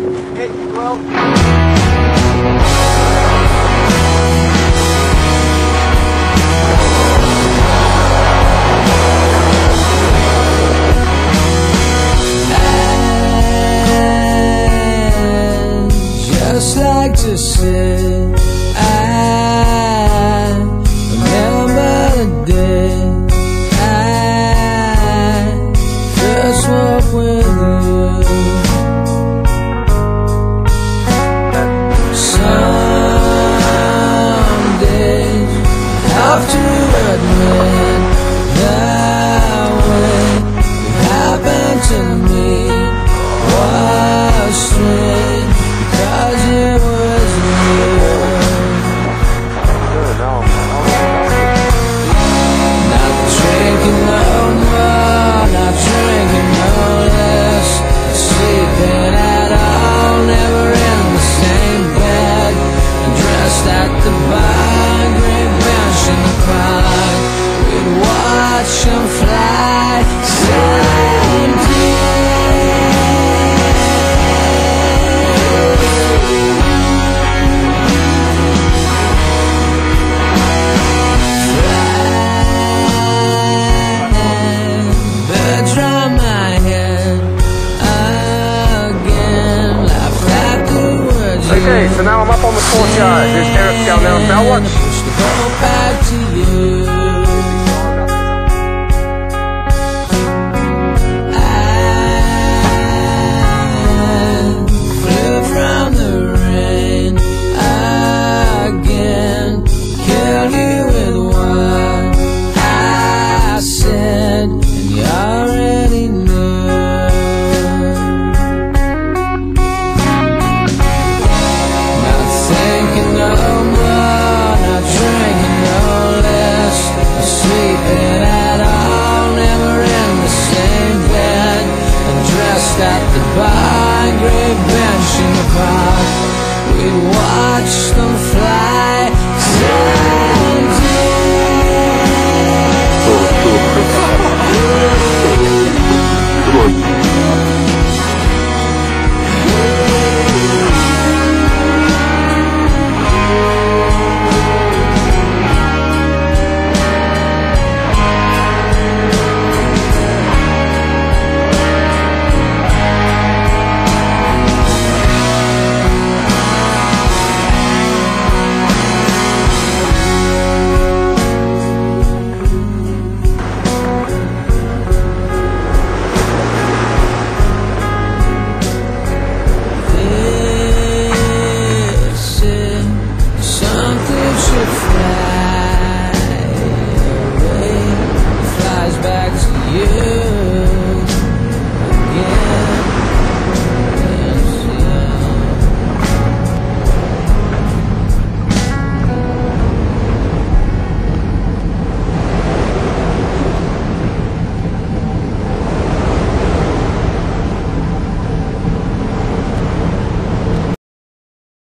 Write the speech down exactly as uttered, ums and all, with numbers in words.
Hey, well. Just like to say, I remember the day I first walked with you. Some days I have to admit that way it happened to me was strange. Cause it was you. Not drinking no more, not drinking no less, not sleeping at all, never in the same bed, and dressed at the bar, great bench in the park, we'd watch them fly, same drum my head again, laugh at the words. Okay, so now I'm up on the courtyard. Here's Eric down there. Now what? Push the ball back to you. I flew from the rain again, killed you with what I said. You already knew. Not thinking no more, not drinking no less, not sleeping at all, never in the same bed, and dressed at the bar, great bench in the park, we'd watch the